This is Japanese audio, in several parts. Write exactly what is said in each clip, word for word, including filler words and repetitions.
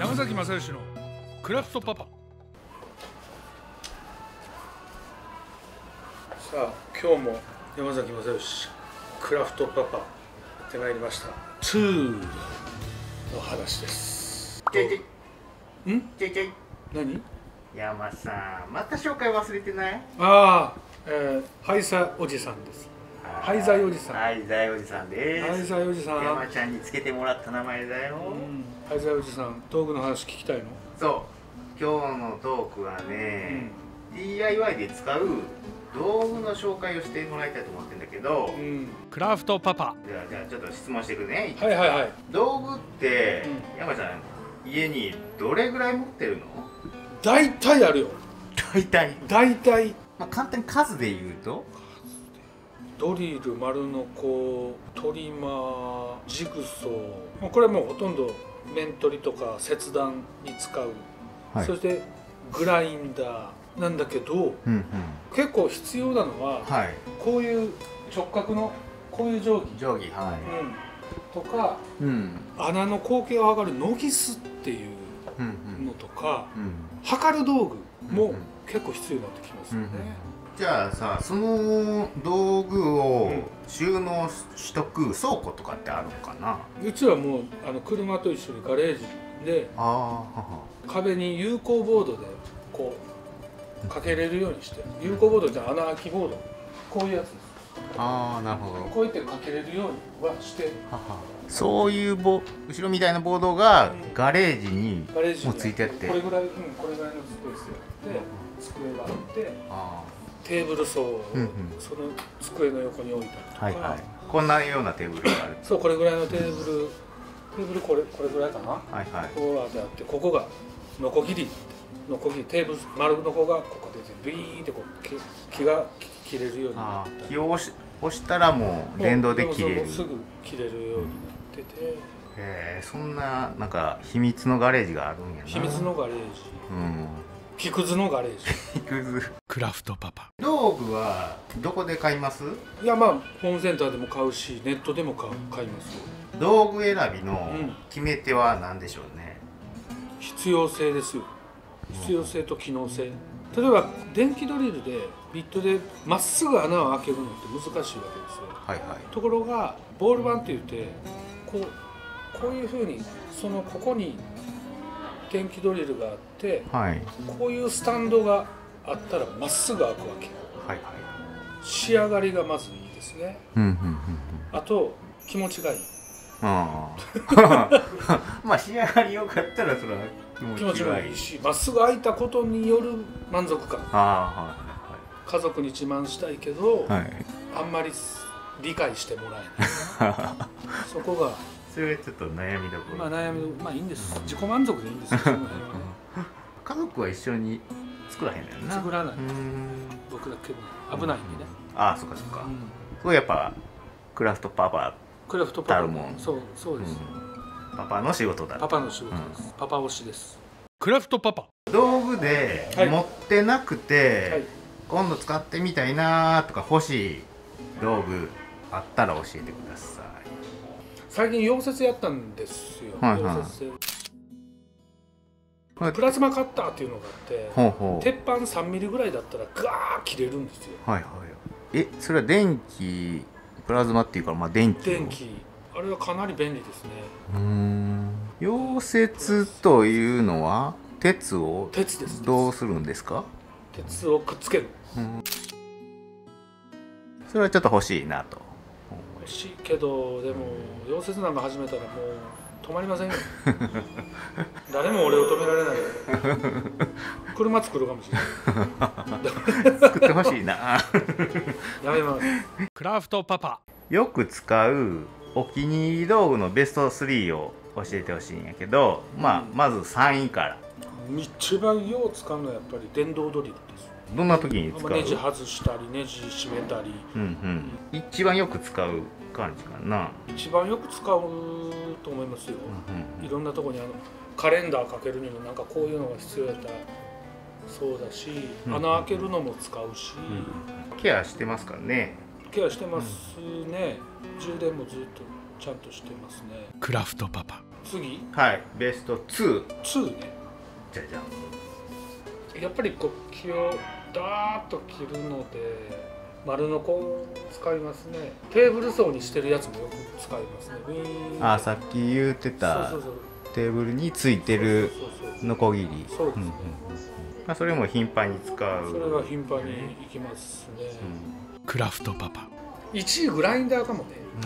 山崎正義のクラフトパパ。さあ今日も山崎正義クラフトパパやってまいりました。にの話です。 ちょいちょい。 んちょいちょい。 何？ 山さん、また紹介忘れてない？ ああ、えー、ハイサイおじさんです。ハイザイおじさん。 ハイザイおじさんです。 ハイザイおじさん。 山ちゃんにつけてもらった名前だよ。 うん、ハイザイおじさん、道具の話聞きたいの？ そう。今日のトークはね、うん、ディーアイワイ で使う道具の紹介をしてもらいたいと思ってるんだけど、うん、 クラフトパパ。 じゃあじゃあちょっと質問していくね。 はいはいはい。 道具って、うん、山ちゃん家にどれぐらい持ってるの？ 大体あるよ。 大体。 大体。 まあ簡単に数で言うと。 ドリル、丸ノコ、トリマー、ジグソー、これはもうほとんど面取りとか切断に使う、はい、そしてグラインダーなんだけど、うんうん、結構必要なのは、はい、こういう直角のこういう定規定規、はい、 うん、とか、うん、穴の口径を測るノギスっていうのとか、うんうん、測る道具も結構必要になってきますよね。うんうん、 じゃあさ、その道具を収納しとく倉庫とかってあるのかな？ うちはもうあの車と一緒にガレージで壁に有効ボードでこうかけれるようにして、有効ボードじゃ穴開きボード、こういうやつです。 ああ、なるほど。 こうやってかけれるようにはして、 ははそういうボ後ろみたいなボードがガレージにもついてあって、 これぐらい、うん、これぐらいのスペースで机があって、あテーブル層をその机の横に置いたりとか、はいはい、 こんなようなテーブルがある。 そう、これぐらいのテーブル、テーブルこれこれぐらいかな。はいはい。こうやって、ここがノコギリ、ノコギリテーブル丸ノコがここでビーンってこう木木が切れるようになった。 木を押し押したらもう連動で切れる。 すぐ切れるようになってて。へえ、そんななんか秘密のガレージがあるんやな。 秘密のガレージ。うん。木くずのガレージ。 木くず。 クラフトパパ。 道具はどこで買います？ いや、まあホームセンターでも買うし、ネットでも買う買いますよ。 道具選びの決め手は何でしょうね？ うん、必要性ですよ。必要性と機能性。例えば電気ドリルでビットでまっすぐ穴を開けるのって難しいわけですよ。はいはい。ところがボール板って言ってこうこういうふうにそのここに電気ドリルがあって、はい、こういうスタンドがあったらまっすぐ開くわけ。はいはい。仕上がりがまずいいですね。うんうんうんうん。あと気持ちがいい。 ああ。まあ仕上がり良かったらそれは気持ちがいいし、まっすぐ開いたことによる満足感。ああ、はいはい。家族に自慢したいけど、はい、あんまり理解してもらえない。そこが。 それはちょっと悩みどころ。 まあ悩みどころ、まあいいんです。自己満足でいいんですよ。 家族は一緒に作らへんのよな。 作らない。僕だけど危ないんでね。 ああ、そっかそっか。それやっぱクラフトパパ。 クラフトパパ。そうそうです。 パパの仕事だ。 パパの仕事です。パパ推しです。クラフトパパ。 道具で持ってなくて今度使ってみたいなとか欲しい道具あったら教えてください。 最近溶接やったんですよ。溶接プラズマカッターっていうのがあって、ほうほう、鉄板さんミリぐらいだったらガー切れるんですよ。はいはい。 え、それは電気プラズマっていうから、まあ電気。 電気。あれはかなり便利ですね。 うーん。溶接というのは鉄を鉄です。 どうするんですか？ 鉄をくっつける。うん、 それはちょっと欲しいなと。 欲しいけど、でも溶接なんか始めたらもう止まりませんよ。誰も俺を止められない。車作るかもしれない。 作ってほしいな。 やめます。クラフトパパ。 よく使うお気に入り道具のベストスリーを教えてほしいんやけど、まあまずさんいから。 一番よう使うのはやっぱり電動ドリルです。 どんな時に使う？ ネジ外したりネジ締めたり、うんうん、一番よく使う感じかな。 一番よく使うと思いますよ、うんうん、いろんなところにあのカレンダーかけるにもなんかこういうのが必要やったらそうだし、うん、穴開けるのも使うし、 うん、ケアしてますからね。 ケアしてますね、うん、充電もずっとちゃんとしてますね。 クラフトパパ。 次、 はいベストツー。 ツーね。 じゃじゃん。 やっぱりこう木をダーッと切るので丸のこを使いますね。テーブル層にしてるやつもよく使いますね。ウィーン。 あさっき言ってたそうそうそうテーブルについてるノコギリ。 そうですね、うんうん、 まあ、それも頻繁に使う。 それは頻繁に行きますね、 うん、クラフトパパ。 いちいグラインダーかもね。 うん、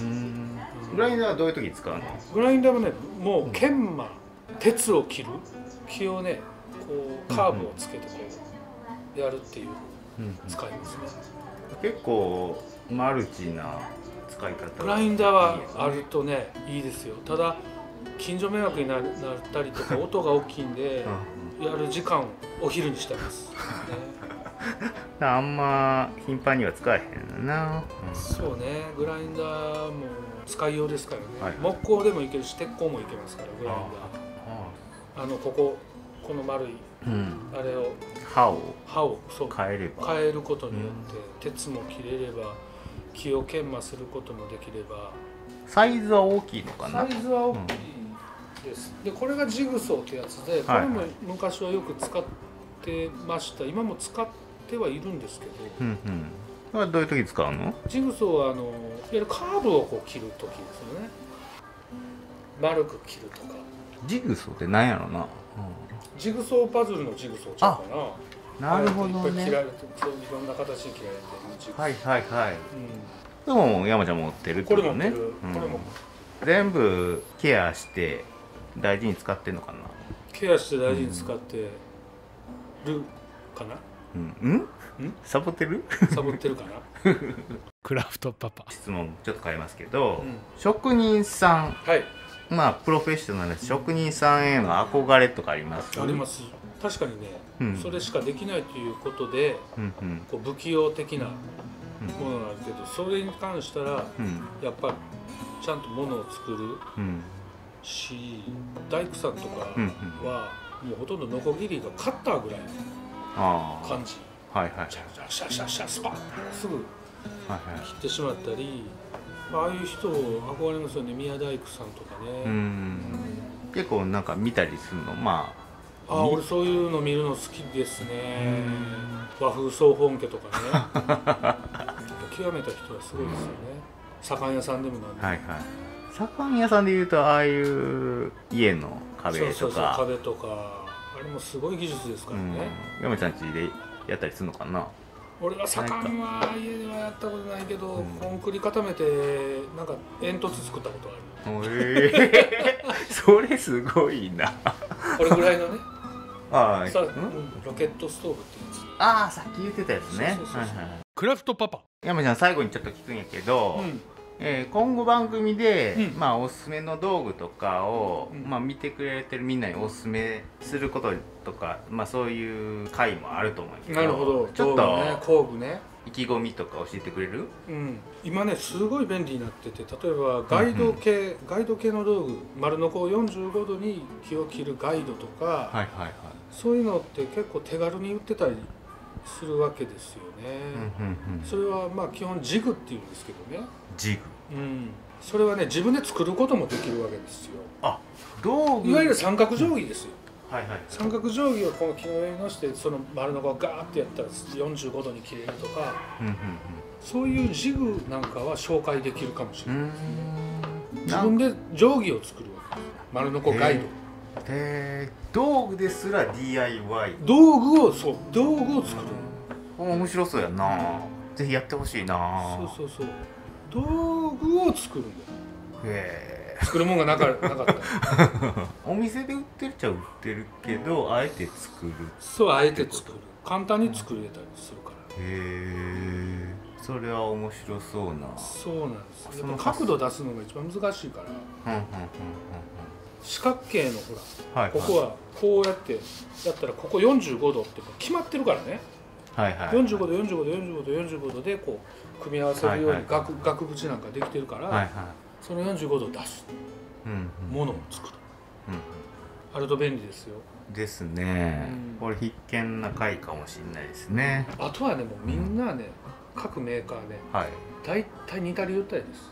グラインダーはどういう時に使うの？グラインダーはねもう研磨、鉄を切る木をねこうカーブをつけてこうやるっていう使いますね、 うんうん、結構マルチな使い方。 グラインダーはあるとねいいですよ。ただ近所迷惑になったりとか音が大きいんで、うん、やる時間をお昼にしてます、ね、 あんま頻繁には使えへんな、 うん、そうね。グラインダーも使いようですからね、はい、木工でもいけるし鉄鋼もいけますからグラインダー。あ, あのこここの丸い、うん、あれを刃を刃をそう変えれば変えることによって、うん、鉄も切れれば木を研磨することもできれば。 サイズは大きいのかな？ サイズは大きいです、うん、でこれがジグソーってやつで、これも昔はよく使ってました。今も使ってはいるんですけど、うんうん、 これはどういう時に使うの？ ジグソーはあのいわゆるカーブをこう切る時ですよね。丸く切るとか。 ジグソーって何やろな、うん、 ジグソーパズルのジグソーちゃうかな。 なるほどね。 いっぱい切られて、そういろんな形に切られてるジグソー。 はいはいはい、うんでも山ちゃん持ってるってことね。 これ持ってる、うん、これも全部ケアして大事に使ってんのかな？ ケアして大事に使ってるかな？ うん、うん？うん？サボってる？ サボってるかな？ クラフトパパ。 質問ちょっと変えますけど、うん、職人さん、はい、まあプロフェッショナルな職人さんへの憧れとかあります？ あります。確かにね、うん、それしかできないということで、うんうん、こう不器用的なものなんだけど、それに関したら、うん、やっぱちゃんとものを作る、うん、し大工さんとかは、うん、もうほとんどノコギリがカッターぐらいの感じ、はいはい、シャシャシャシャスパッすぐ切ってしまったり、ああいう人を憧れますよね。宮大工さんとかね。うん、 結構なんか見たりするの？まああ、俺そういうの見るの好きですね。和風総本家とかね極めた人はすごいですよね。左官屋さんでもなんでも、はいはい、 左官屋さんでいうとああいう家の壁とか、 そうそうそう壁とかあれもすごい技術ですからね。 山ちゃん家でやったりするのかな？ 俺は左官は家ではやったことないけど、うん、コンクリ固めてなんか煙突作ったことある。 えー、それすごいなこれぐらいのねああ、 さ、うん、ロケットストーブってやつ。 ああ、さっき言ってたやつね。 クラフトパパ。 山ちゃん最後にちょっと聞くんやけど、うんえー、今後番組で、うん、まあおすすめの道具とかを、うんまあ、見てくれてるみんなにおすすめすることとか、まあそういう回もあると思うけど。 なるほど。 ちょっと、 ね、工具ね。 意気込みとか教えてくれる？ うん、今ねすごい便利になってて、例えばガイド系、うんうん、ガイド系の道具、丸のこよんじゅうごどに木を切るガイドとか、はいはいはい、そういうのって結構手軽に売ってたりするわけですよね、うんうんうん、それはまあ基本ジグっていうんですけどね。 ジグ、 うん、それはね自分で作ることもできるわけですよ。 あ、道具、 いわゆる三角定規ですよ、 うんはいはい、 三角定規をこの木の上にのしてその丸のこをガーってやったらよんじゅうごどに切れるとか、うんうんうん、そういうジグなんかは紹介できるかもしれないですね。自分で定規を作るわけです。丸のこガイド。 へー、道具ですら ディーアイワイ。 道具をそう道具を作る。 面白そうやな。ぜひやってほしいな。 そうそうそう。道具を作るんだよ。へー。作るもんがなか、なかったお店で売ってるっちゃ売ってるけどあえて作る。 そう、あえて作る。簡単に作れたりするから。 へえ、それは面白そうな。 そうなんです。やっぱ角度出すのが一番難しいから、うんうんうんうん、四角形のほら、はいはい、ここはこうやってやったらここよんじゅうごどって決まってるからね、はいはいはい、よんじゅうごどよんじゅうごどよんじゅうごどよんじゅうごどでこう組み合わせるように額、はいはい、額縁なんかできてるから、はいはい、そのよんじゅうごどを出す、うんうん、ものを作る、うんうん、あると便利ですよ。 ですね、うん、これ必見な回かもしれないですね。 あとはねもうみんなね、うん、各メーカーね、はい、大体似たり寄ったりです。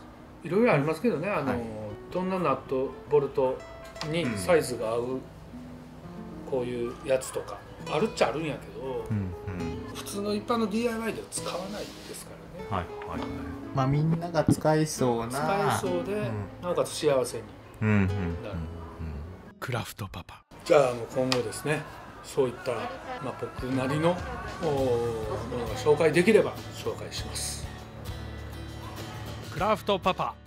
いろいろありますけどね、あの、はい、どんなナットボルトにサイズが合う、うん、こういうやつとかあるっちゃあるんやけど、うんうん、普通の一般の ディーアイワイ では使わないですからね。はいはいはい。 まあみんなが使いそうな、 使いそうで、うん、なおかつ幸せになる、うんうんうん、 クラフトパパ。 じゃあ、あの今後ですね、そういった、まあ、僕なりのものが紹介できれば紹介します。 クラフトパパ。